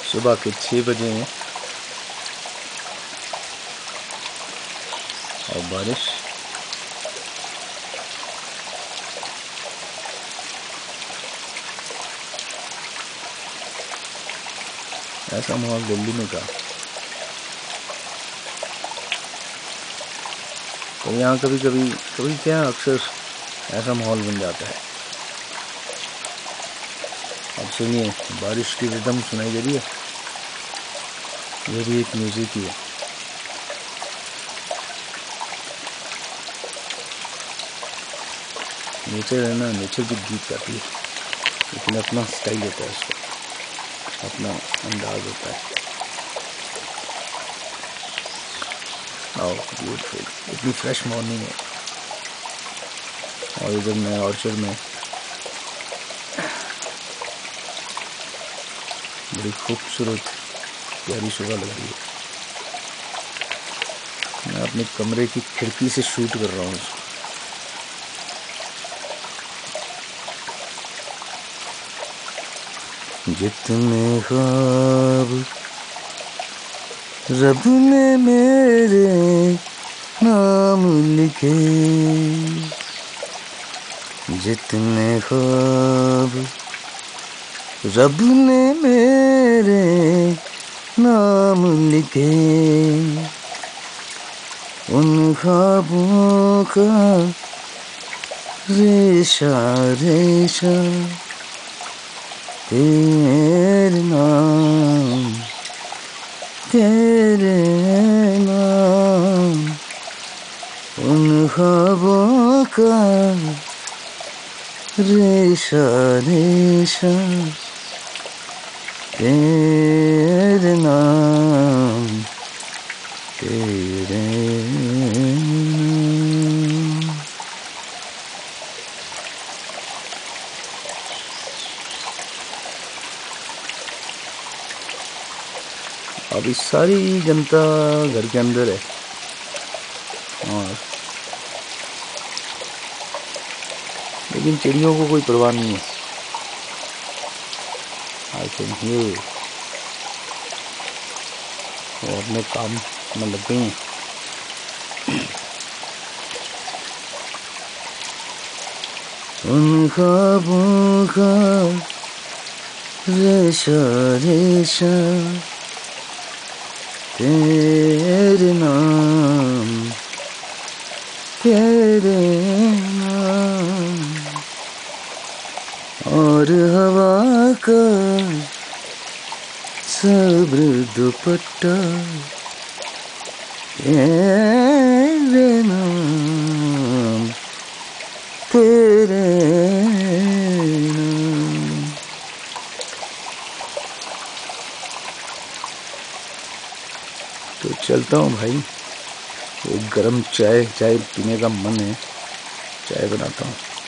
सुबह के 6 बजे हैं और बारिश ऐसा माहौल दिल्ली में का। तो यहाँ कभी क्या अक्सर ऐसा माहौल बन जाता है। अब सुनिए बारिश की रिदम सुनाई दे रही है। ये भी एक म्यूजिक ही है। नेचर है ना, नेचर भी गीत गाती है, लेकिन अपना स्टाइल होता है, उसका अपना अंदाज होता है। आओ ब्यूटीफुल, इतनी फ्रेश मॉर्निंग है। और इधर मैं ऑर्चर्ड में बड़ी खूबसूरत प्यारी सुबह लग रही है। मैं अपने कमरे की खिड़की से शूट कर रहा हूँ। जितने ख्वाब रब ने मेरे नाम लिखे, जितने ख्वाब रब ने मेरे नाम लिखे, उन ख्वाबों का रेशा रेशा तेरे नाम, तेरे नाम, उन ख्वाबों का रेशा रेशा तेरे नाम, तेरे नाम। अभी सारी जनता घर के अंदर है और लेकिन चिड़ियों को कोई परवाह नहीं है। आई कैन हियर, वो अपने काम में लग गई हैं। उन ख्वाबों का रेशा रेशा तेरे नाम, तेरे नाम, और हवा का सब्र दुपट्टा तेरे नाम, तेरे नाम। तो चलता हूँ भाई, एक गरम चाय पीने का मन है, चाय बनाता हूँ।